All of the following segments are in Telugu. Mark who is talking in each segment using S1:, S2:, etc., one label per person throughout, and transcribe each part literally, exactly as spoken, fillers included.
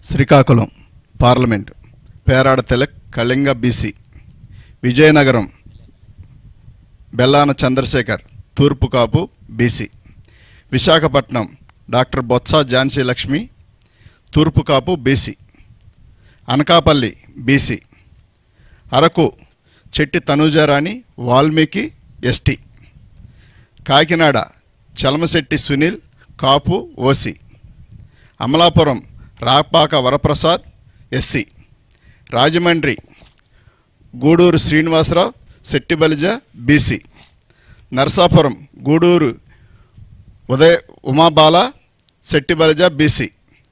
S1: Srikakulam parliament Perada Tilak Kalinga BC, Vizianagaram Bellana Chandrasekhar Turpu Kapu BC, Visakhapatnam doctor Botsa Jhansi Lakshmi Turpu Kapu BC, Anakapalli BC, Araku Chetti Tanujarani Valmiki ST, Kakinada Chalamasetti Sunil Kapu OC, Amalapuram Rapaka Varaprasad SC, Rajahmundry Guduru Srinivasarao Settibalija BC, Narasapuram Guduru Udaya Umabala Settibalija BC,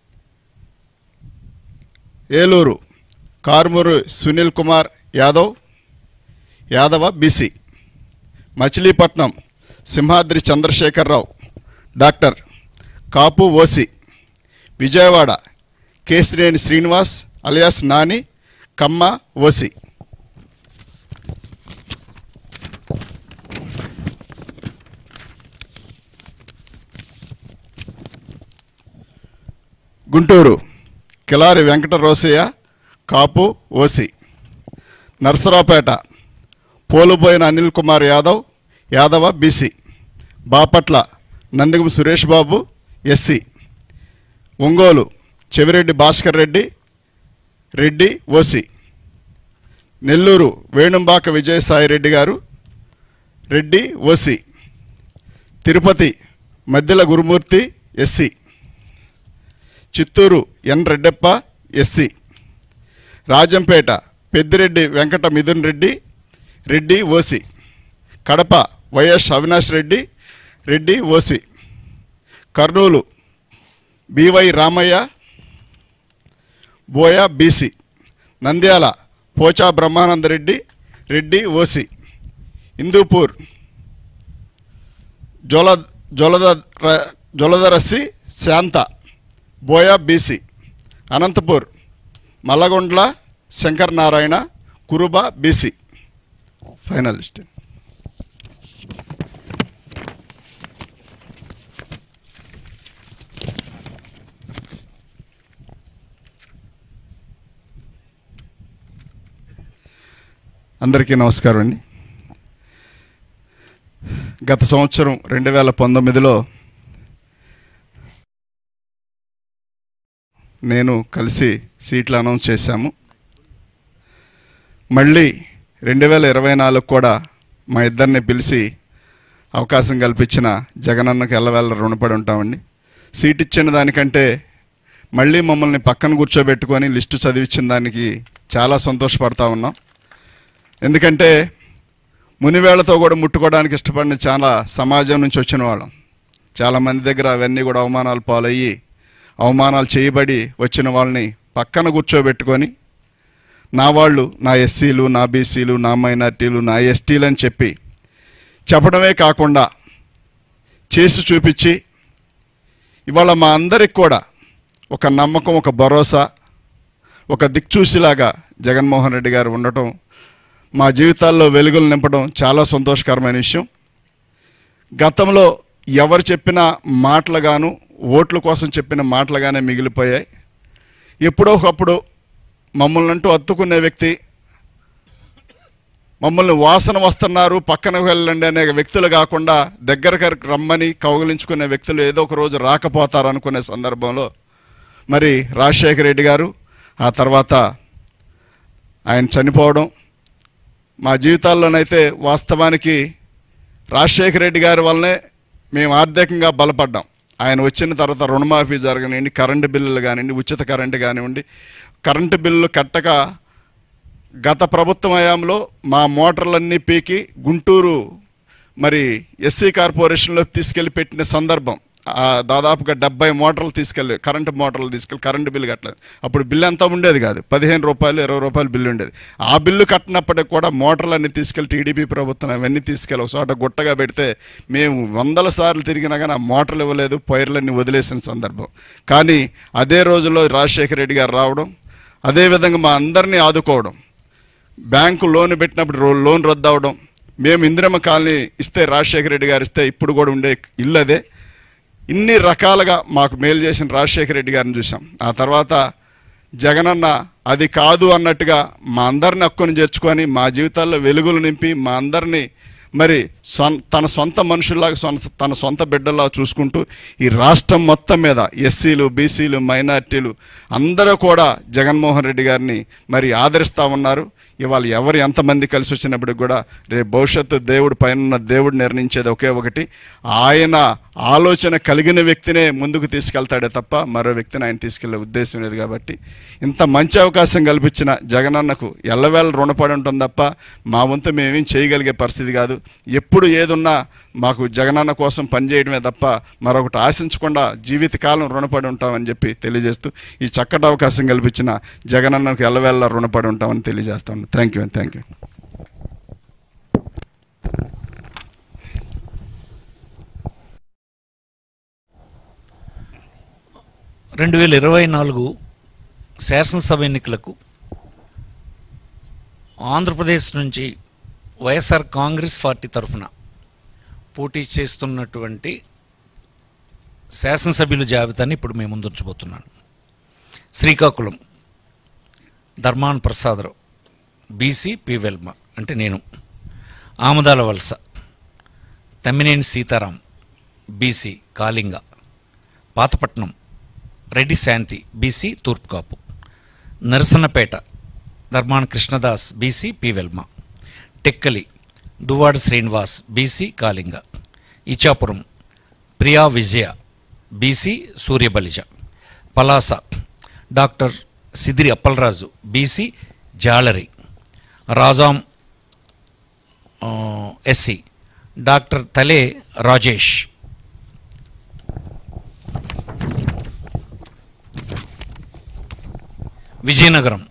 S1: Eluru Karmuru Sunil Kumar Yadav Yadava BC, Machilipatnam Simhadri Chandrasekhararao doctor Kapu OC, Vijayawada Kesineni Srinivas alias Nani Kamma OC, Guntur Kilari Venkata Rosaiah Kapu OC, Narasaraopet Poluboina Anil Kumar Yadav Yadava BC, Bapatla Nandigam Suresh Babu SC, Ongole Chevireddy Bhaskar Reddy Reddy OC, Nellore Venumbaka Vijayasai Reddy garu Reddy OC, Tirupati Maddela Gurumoorthy SC, Chittoor N Reddappa SC, Rajampet Peddireddy Venkata Mithun Reddy Reddy OC, Kadapa YS Avinash Reddy Reddy OC, Kurnool BY Ramaiah Boya BC, Nandyal Pocha Brahmanandareddy Reddy OC, Hindupur జొల జొలద Joladarasi Shantha Boya BC, Anantapur Mallagondla Shankar Narayana Kuruba BC. Finalist అందరికీ నమస్కారం అండి. గత సంవత్సరం రెండు వేల పంతొమ్మిదిలో నేను కలిసి సీట్లు అనౌన్స్ చేశాము. మళ్ళీ రెండు వేల ఇరవై నాలుగు కూడా మా ఇద్దరిని పిలిచి అవకాశం కల్పించిన జగనన్నకు ఎల్లవేళ రుణపడి ఉంటామండి. సీట్ ఇచ్చిన దానికంటే మళ్ళీ మమ్మల్ని పక్కన కూర్చోబెట్టుకొని లిస్టు చదివించిన దానికి చాలా సంతోషపడతా ఉన్నాం. ఎందుకంటే మునివేళ్లతో కూడా ముట్టుకోవడానికి ఇష్టపడిన చాలా సమాజం నుంచి వచ్చిన వాళ్ళం. చాలామంది దగ్గర అవన్నీ కూడా అవమానాలు పాలయ్యి అవమానాలు చేయబడి వచ్చిన వాళ్ళని పక్కన కూర్చోబెట్టుకొని నా వాళ్ళు నా ఎస్సీలు నా బీసీలు నా మైనార్టీలు నా ఎస్టీలు అని చెప్పి చెప్పడమే కాకుండా చేసి చూపించి ఇవాళ మా అందరికి కూడా ఒక నమ్మకం, ఒక భరోసా, ఒక దిక్చూసిలాగా జగన్మోహన్ రెడ్డి గారు ఉండటం మా జీవితాల్లో వెలుగులు నింపడం చాలా సంతోషకరమైన విషయం. గతంలో ఎవరు చెప్పిన మాటలుగాను ఓట్ల కోసం చెప్పిన మాటలుగానే మిగిలిపోయాయి. ఎప్పుడో ఒకప్పుడు మమ్మల్ని అంటూ అత్తుకునే వ్యక్తి, మమ్మల్ని వాసన వస్తున్నారు పక్కన వెళ్ళండి అనే వ్యక్తులు కాకుండా దగ్గరకు రమ్మని కౌగిలించుకునే వ్యక్తులు ఏదో ఒక రోజు రాకపోతారు అనుకునే సందర్భంలో మరి రాజశేఖర రెడ్డి గారు, ఆ తర్వాత ఆయన చనిపోవడం మా జీవితాల్లోనైతే వాస్తవానికి రాజశేఖర రెడ్డి గారి వల్లనే మేము ఆర్థికంగా బలపడ్డాం. ఆయన వచ్చిన తర్వాత రుణమాఫీ జరగనివ్వండి, కరెంటు బిల్లులు కానివ్వండి, ఉచిత కరెంటు కానివ్వండి, కరెంటు బిల్లులు కట్టక గత ప్రభుత్వ హయాంలో మా మోటార్లన్నీ పీకి గుంటూరు మరి ఎస్సీ కార్పొరేషన్లో తీసుకెళ్ళి పెట్టిన సందర్భం. దాదాపుగా డెబ్బై మోటార్లు తీసుకెళ్ళి కరెంటు మోటార్లు తీసుకెళ్ళి కరెంటు బిల్లు కట్టలేదు. అప్పుడు బిల్లు అంతా ఉండేది కాదు, పదిహేను రూపాయలు ఇరవై రూపాయలు బిల్లు ఉండేది. ఆ బిల్లు కట్టినప్పటికి కూడా మోటార్లన్నీ తీసుకెళ్ళి టీడీపీ ప్రభుత్వం అవన్నీ తీసుకెళ్ళి ఒక చోట గుట్టగా పెడితే మేము వందల సార్లు తిరిగినా కానీ ఆ మోటార్లు ఇవ్వలేదు, పైర్లన్నీ వదిలేసిన సందర్భం. కానీ అదే రోజుల్లో రాజశేఖర రెడ్డి గారు రావడం, అదేవిధంగా మా అందరినీ ఆదుకోవడం, బ్యాంకు లోన్ పెట్టినప్పుడు లోన్ రద్దు అవడం, మేము ఇందిరమ్మ కాలనీ ఇస్తే రాజశేఖర రెడ్డి గారు ఇస్తే ఇప్పుడు కూడా ఉండే ఇల్లు అదే. ఇన్ని రకాలుగా మాకు మేలు చేసిన రాజశేఖర రెడ్డి గారిని చూసాం. ఆ తర్వాత జగనన్న అది కాదు అన్నట్టుగా మా అందరిని హక్కును చేర్చుకొని మా జీవితాల్లో వెలుగులు నింపి మా అందరినీ మరి సొం తన సొంత మనుషుల్లాగా సొంత తన సొంత బిడ్డల్లా చూసుకుంటూ ఈ రాష్ట్రం మొత్తం మీద ఎస్సీలు బీసీలు మైనార్టీలు అందరూ కూడా జగన్మోహన్ రెడ్డి గారిని మరి ఆదరిస్తూ ఉన్నారు. ఇవాళ ఎవరు ఎంతమంది కలిసి వచ్చినప్పటికి కూడా రేపు భవిష్యత్తు దేవుడు పైన దేవుడు నిర్ణయించేది ఒకే ఒకటి, ఆయన ఆలోచన కలిగిన వ్యక్తినే ముందుకు తీసుకెళ్తాడే తప్ప మరో వ్యక్తిని ఆయన తీసుకెళ్లే ఉద్దేశం లేదు. కాబట్టి ఇంత మంచి అవకాశం కల్పించిన జగనన్నకు ఎల్లవేళ రుణపడి ఉంటుంది తప్ప మా వంతు మేమేం చేయగలిగే పరిస్థితి కాదు. ఎప్పుడు ఏదున్నా మాకు జగనన్న కోసం పనిచేయడమే తప్ప మరొకటి ఆశించకుండా జీవితకాలం రుణపడి ఉంటామని చెప్పి తెలియజేస్తూ ఈ చక్కటి అవకాశం కల్పించిన జగనన్నకు ఎల్లవేళ రుణపడి ఉంటామని తెలియజేస్తాను. Thank you thank you.
S2: రెండు వేల ఇరవై నాలుగు శాసనసభ ఎన్నికలకు ఆంధ్రప్రదేశ్ నుంచి వైఎస్ఆర్ కాంగ్రెస్ పార్టీ తరఫున పోటీ చేస్తున్నటువంటి శాసనసభ్యుల జాబితాని ఇప్పుడు మేము ముందుంచబోతున్నాను. శ్రీకాకుళం ధర్మాన్ ప్రసాదరావు బీసీ పి వెల్మ అంటే నేను. Amadalavalasa Tammineni Sitaram BC Kalinga. Pathapatnam Reddy Shanthi BC Turpukapu. Narasannapeta Dharmana Krishnadas BC P Velama. Tekkali Duvvada Srinivas BC Kalinga. Ichchapuram Priya Vijaya BC Suryabalija. Palasa doctor Sidiri Appalaraju BC Jalari. Rajam SC doctor Tale Rajesh. Vizianagaram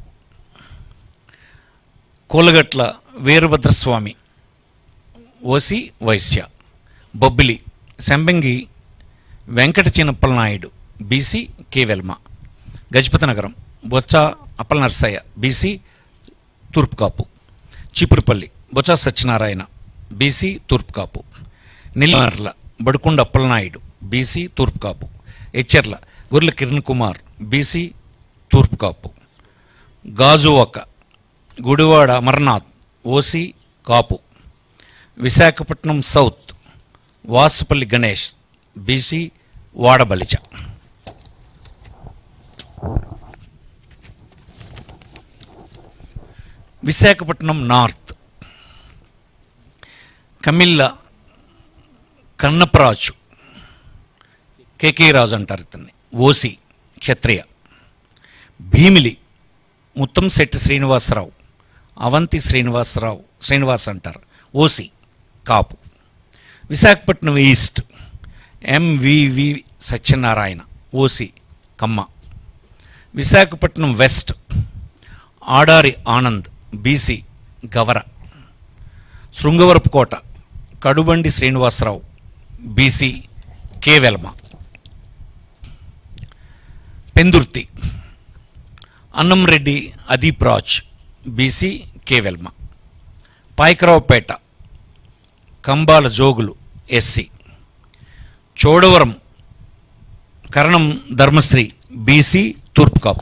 S2: Kolagatla Veerabhadraswamy OC Vysya. Bobbili Sambangi Venkata Chinnappala Naidu BC K Velama. Gajapathinagaram Botsa Appala Narsaiah BC Turpu Kapu. Cheepurupalli Botsa Satyanarayana BC Turpukapu. Nellimarla Badukonda Appalanaidu BC Turpukapu. Etcherla Gorrela Kiran Kumar BC Turpukapu. Gajuwaka Gudivada Amarnath OC Kapu. Visakhapatnam south Vasupalli Ganesh BC Vadabalija. Visakhapatnam north Kamilla Kannaparaju KK Raju అంటారు ఇతన్ని ఓసీ క్షత్రియ. భీమిలి ముత్తంశెట్టి శ్రీనివాసరావు అవంతి శ్రీనివాసరావు శ్రీనివాస్ అంటారు OC Kapu. Visakhapatnam east MVV Satyanarayana OC Kamma. Visakhapatnam west Adari Anand BC Gavara. Srungavarapukota Kadubandi Srinivasarao BC K Velama. Pendurthi Annamreddy Adeep Raj BC K Velama. Payakaraopeta Kambala Jogulu SC. Chodavaram Karanam Dharmasri BC Turpukapu.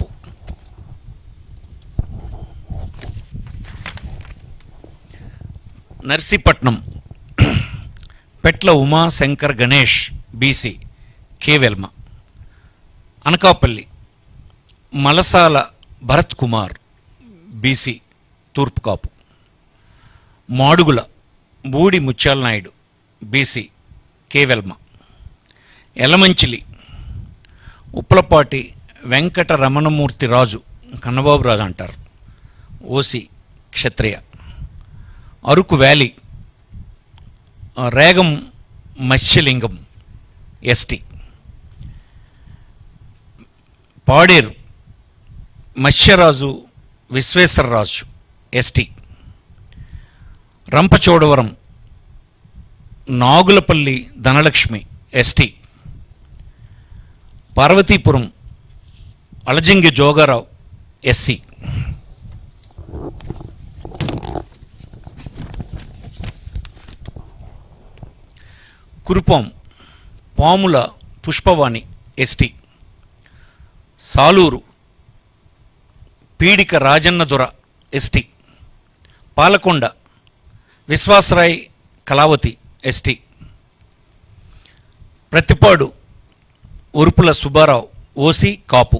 S2: Narsipatnam Petla Umashankar Ganesh BC K Velama. Anakapalli Malasala Bharat Kumar BC Turpukapu. Madugula Budi Mutyala Naidu BC K Velama. Elamanchili Uppalapati Venkata Ramanamurthy Raju Kannababu Raju అంటారు OC Kshatriya. Araku valley Regam Matsyalingam ST. Paderu Matsyaraju Visweswararaju ST. Rampachodavaram Nagulapalli Dhanalakshmi ST. Parvathipuram Alajangi Jogarao SC. Kurupam Pamula Pushpavani ST. Saluru Peedika Rajanna Dora ST. Palakonda Viswasarai Kalavathi ST. Prathipadu Urupula Subbarao OC Kapu.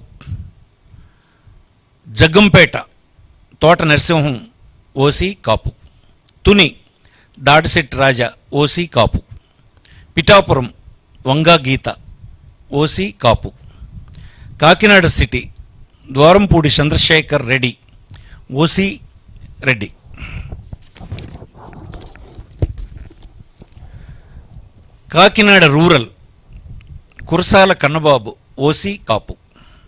S2: Jaggampeta Thota Narasimham OC Kapu. Tuni Dadisetti Raja OC Kapu. Pithapuram Vanga Geetha OC Kapu. Kakinada city Dwarampudi Chandrasekhar Reddy OC Reddy. Kakinada rural Kurasala Kannababu OC కాపు.